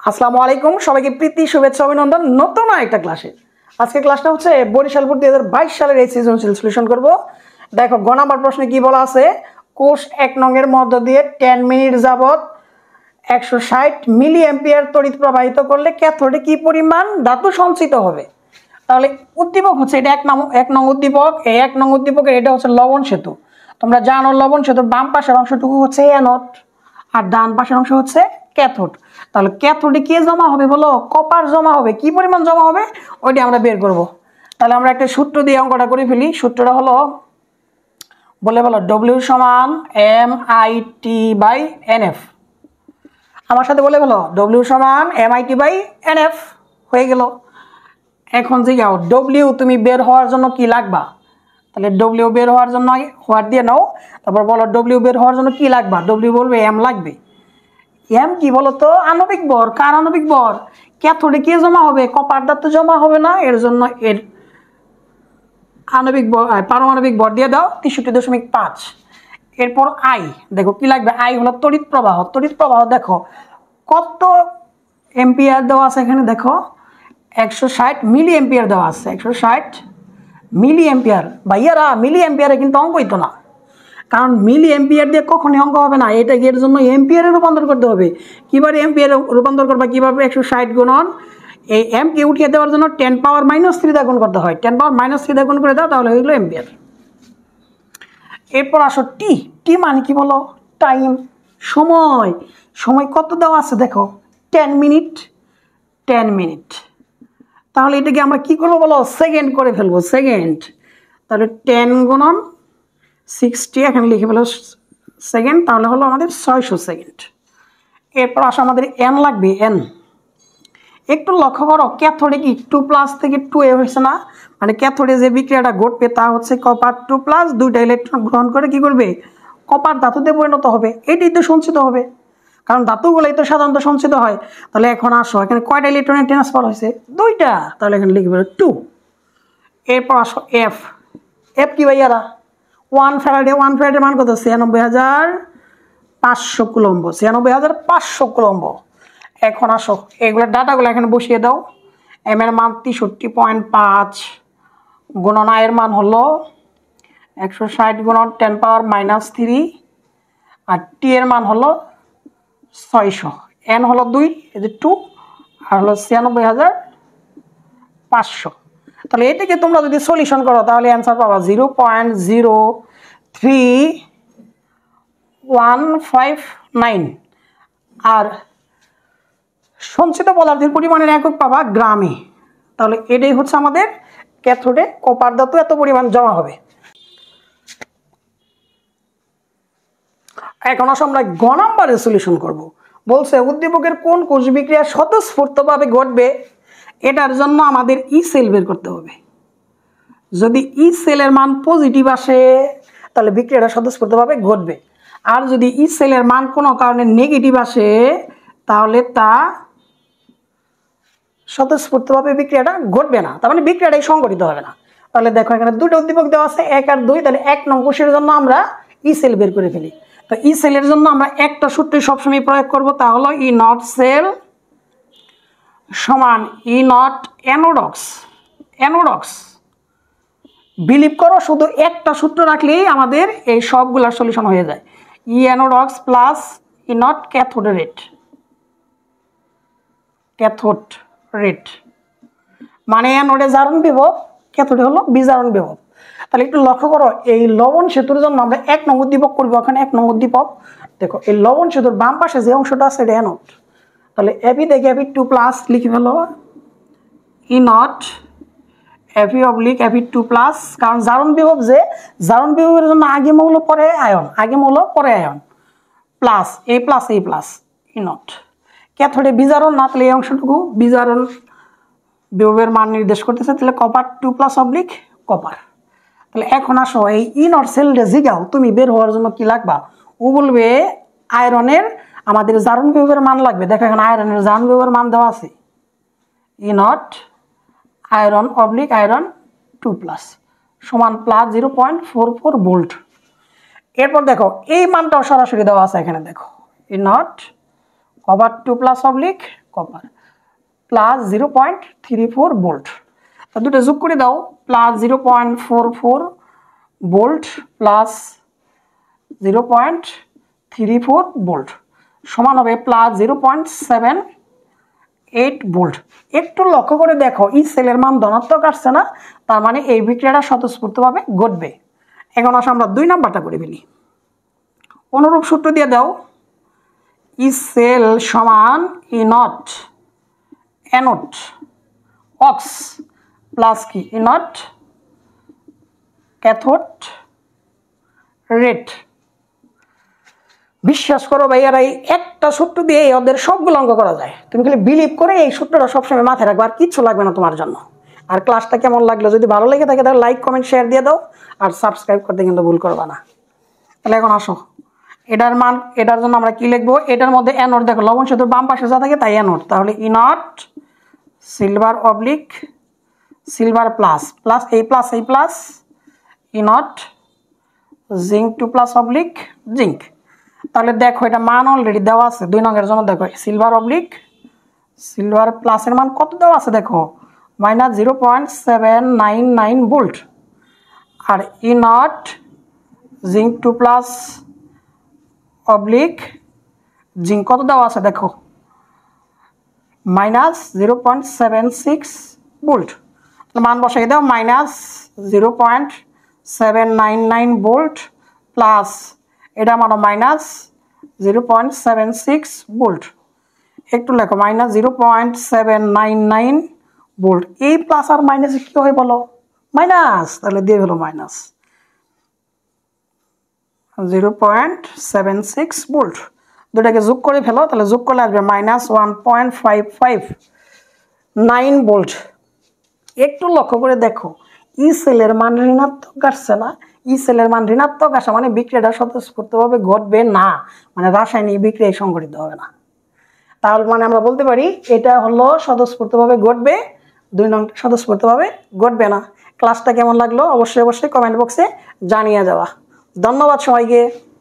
আসসালামু আলাইকুম সবাইকে প্রীতি শুভেচ্ছা অভিনন্দন নতুন একটা ক্লাসে। আজকে ক্লাসটা হচ্ছে বরিশাল বোর্ড 2022 সালের এই সৃজনশীল সলিউশন করব। দেখো গ নাম্বার প্রশ্নে কি বলা আছে, কোষ 1 নং এর মধ্য দিয়ে 10 মিনিট যাবত 160 মিলি অ্যাম্পিয়ার তড়িৎ প্রবাহিত করলে ক্যাথোডে কি পরিমাণ ধাতু সঞ্চিত হবে। তাহলে উদ্দীপক হচ্ছে এটা 1 নং উদ্দীপক। এই 1 নং উদ্দীপকের এটা হচ্ছে লবণ সেতু। তোমরা জানো লবণ সেতুর বাম পাশের অংশটুকু হচ্ছে অ্যানোড আর ডান পাশের অংশ হচ্ছে ক্যাথোড। তাহলে ক্যাথোডে কি জমা হবে বলো? কপার জমা হবে। কি পরিমাণ জমা হবে ওইটা আমরা বের করব। তাহলে আমরা একটা সূত্র দিয়ে অঙ্কটা করে ফেলি। সূত্রটা হলো বলো W সমান MIT/NF। আমার সাথে বলে ফেলো W সমান MIT/NF হয়ে গেল। এখন জিগাও W তুমি বের হওয়ার জন্য কি লাগবা? তাহলে W বের হওয়ার জন্য হোয়াট দিয়ে নাও, তারপর বলো W বের হওয়ার জন্য কি লাগবা? W বলবে M লাগবে। M কি বলতো? আণবিক ভর। কার আণবিক ভর? ক্যাথোডে কি জমা হবে? কপার ধাতু জমা হবে না, এর জন্য এর আণবিক ভর পারমাণবিক ভর দিয়ে দাও 63.5। এরপর I দেখো কি লাগবে? I হলো তড়িৎ প্রবাহ। তড়িৎ প্রবাহ দেখো কত এম্পিয়ার দেওয়া আছে এখানে, দেখো 160 মিলি এম্পিয়ার দেওয়া আছে। 160 মিলি এম্পিয়ার। ভাইয়ারা মিলি এম্পিয়ারে কিন্তু অঙ্ক হইতো না, কারণ মিলি এম্পিয়ার দিয়ে কখনই অঙ্ক হবে না। এটা এর জন্য এম্পিয়ারে রূপান্তর করতে হবে। কীভাবে এম্পিয়ারে রূপান্তর করবা? কীভাবে? 160 গুণন এই এম কে উঠিয়ে দেওয়ার জন্য 10 পাওয়ার -3 দিয়ে গুণ করতে হয়। 10 পাওয়ার -3 দিয়ে গুণ করে দাও, তাহলে হয়ে গেলো এম্পিয়ার। এরপর আসো টি। টি মানে কি বলো? টাইম, সময়। সময় কত দেওয়া আছে দেখো 10 মিনিট। 10 মিনিট। তাহলে এটাকে আমরা কি করবো বলো? সেকেন্ড করে ফেলবো। সেকেন্ড। তাহলে 10 গুণন 60 এখানে লিখে ফেলো সেকেন্ড, তাহলে হলো আমাদের 600 সেকেন্ড। এরপর আসো আমাদের এন লাগবে। এন একটু লক্ষ্য করো, ক্যাথোডে কি 2+ থেকে 2a হয়েছে না? মানে ক্যাথোডে যে বিক্রিয়াটা ঘটবে তা হচ্ছে কপার 2+, দুইটা ইলেকট্রন গ্রহণ করে কি করবে? কপার ধাতুতে পরিণত হবে। এটাই তো সঞ্চিত হবে, কারণ ধাতুগুলোই তো সাধারণত সঞ্চিত হয়। তাহলে এখন আসো এখানে কয়টা ইলেকট্রনের ট্রান্সফার হয়েছে? 2টা। তাহলে এখানে লিখবে 2। এরপর আসো এফ। এফ কি ভাইয়ারা? 1 ফ্যারাডে। 1 ফ্যারাডের মান কত? 96,500 কুলম্ব। 96,500 কুলম্ব। এখন আসো এগুলোর ডাটাগুলো এখানে বসিয়ে দাও। এম এর মান 63.5 গুণন I এর মান হলো 160 গুণন 10 পাওয়ার -3 আর টি এর মান হলো 600। এন হলো 2, এই যে 2 আর হলো 96,500। তাহলে এটাকে তোমরা যদি সলিউশন করো তাহলে অ্যান্সার পাবা 0.03159। আর সঞ্চিত পদার্থের পরিমাণের একক পাবা গ্রামে। তাহলে এটাই হচ্ছে আমাদের ক্যাথোডে কপার ধাতু এত পরিমাণ জমা হবে। এখন আসো আমরা গ নাম্বারের সলিউশন করব। বলছে উদ্দীপকের কোন কোষ বিক্রিয়া স্বতঃস্ফূর্তভাবে ঘটবে, এটার জন্য আমাদের ই সেল বের করতে হবে। যদি ই সেলের মান পজিটিভ আসে তাহলে বিক্রিয়াটা স্বতঃস্ফূর্তভাবে ঘটবে, আর যদি ই সেলের মান কোনো কারণে নেগেটিভ আসে তাহলে তা স্বতঃস্ফূর্তভাবে বিক্রিয়াটা ঘটবে না, তার মানে বিক্রিয়াটাই সংঘটিত হবে না। তাহলে দেখো এখানে দুটো উদ্দীপক দেওয়া আছে 1 আর 2। তাহলে 1 নং কোষের জন্য আমরা ই সেল বের করে ফেলি। তো ই সেলের জন্য আমরা একটা সূত্র সবসময় প্রয়োগ করব, তা হলো ই নট সেল সমান ই নট অ্যানোডক্স। অ্যানোডক্স বিলিভ করো শুধু একটা সূত্র রাখলেই আমাদের এই সবগুলার সলিউশন হয়ে যায়। E anode ox plus E naught cathode red. Cathode red মানে অ্যানোডে জারণ বিভব, ক্যাথোডে হলো বিজারণ বিভব। তাহলে একটু লক্ষ্য করো, এই লবণ সেতুর জন্য আমরা 1 নং উদ্দীপক করবো। এখানে 1 নং উদ্দীপক দেখো, এই লবণ সেতুর বাম পাশে যে অংশটা আছে এটা অ্যানোড। তাহলে এপি দেখে এপি 2+ লিখে ফেলো E naught AP oblique AP 2+, কারণ জারণ বিভব যে জারণ বিভবের জন্য আগে মৌল পরে আয়ন, আগে মৌল পরে আয়ন, plus e plus e plus E naught. ক্যাথোডে বিজারণ না, তাহলে এই অংশটুকু বিজারণ বিভবের মান নির্দেশ করতেছে। তাহলে কপার 2+ অবলিক কপার। তাহলে এখন আসো এই ই নট সেলটা জিগাও তুমি বের হওয়ার জন্য কি লাগবা? ও বলবে আয়রনের আমাদের জারণ বিভবের মান লাগবে। দেখো এখানে আয়রনের জারণ বিভবের মান দেওয়া আছে E naught iron oblique iron 2+ সমান +0.44 ভোল্ট। এরপর দেখো এই মানটাও সরাসরি দেওয়া আছে এখানে, দেখো E naught copper 2+ oblique copper plus 0.34 volt. তা দুটো যোগ করে দাও, প্লাস 0.44 ভোল্ট প্লাস 0.34 ভোল্ট সমান হবে প্লাস 0.78 ভোল্ট। একটু লক্ষ্য করে দেখো এই সেলের মান ধনাত্মক আসছে না, তার মানে এই বিক্রিয়াটা স্বতঃস্ফূর্তভাবে ঘটবে। এখন আসো আমরা 2 নাম্বারটা করে ফেলি। অনুরূপ সূত্র দিয়ে দাও, ই সেল সমান E naught anode ox plus কি ই নট ক্যাথোড রেড। বিশ্বাস করো ভাইয়ারা, এই একটা সূত্র দিয়ে ওদের সবগুলো অঙ্ক করা যায়। তুমি খালি বিলিভ করে এই সূত্রটা সবসময় মাথায় রাখবে, আর কিচ্ছু লাগবে না তোমার জন্য। আর ক্লাসটা কেমন লাগলো, যদি ভালো লেগে থাকে তাহলে লাইক কমেন্ট শেয়ার দিয়ে দাও, আর সাবস্ক্রাইব করতে কিন্তু ভুল করবা না। তাহলে এখন আসো, এটার মান, এটার জন্য আমরা কি লিখবো, এটার মধ্যে অ্যানোড দেখো লবণ সেতুর বাম পাশে যা থাকে তাই অ্যানোড, তাহলে E naught silver oblique silver plus plus এই plus E naught zinc 2 plus oblique zinc. তাহলে দেখো এটা মান অলরেডি দেওয়া আছে 2 নংয়ের জন্য। দেখো সিলভার অবলিক সিলভার প্লাসের মান কত দেওয়া আছে, দেখো মাইনাস 0.799 ভোল্ট। আর E naught zinc 2 plus oblique zinc কত দেওয়া আছে, দেখো মাইনাস 0.76 ভোল্ট। মান বসাই দাও, মাইনাস 0.799 ভোল্ট প্লাস এটা মানো মাইনাস 0.76 ভোল্ট। একটু লেখো মাইনাস 0.799 ভোল্ট। এই প্লাস আর মাইনাসে কি হয় বলো, মাইনাস, তাহলে দিয়ে হলো মাইনাস 0.76 ভোল্ট। দুটাকে যোগ করে ফেলো, তাহলে যোগ করলে আসবে মাইনাস 1.559 ভোল্ট। একটু লক্ষ্য করে দেখো, ই সেলের মান ঋণাত্মক আসছে না, ই সেলের মান ঋণাত্মক আসা মানে বিক্রিয়াটা স্বতঃস্ফূর্তভাবে ঘটবে না, মানে রাসায়নিক বিক্রিয়া সংঘটিত হবে না। তাহলে মানে আমরা বলতে পারি এটা হলো স্বতঃস্ফূর্তভাবে ঘটবে, 2 নং স্বতঃস্ফূর্তভাবে ঘটবে না। ক্লাসটা কেমন লাগলো অবশ্যই কমেন্ট বক্সে জানিয়ে যাওয়া। ধন্যবাদ সবাইকে।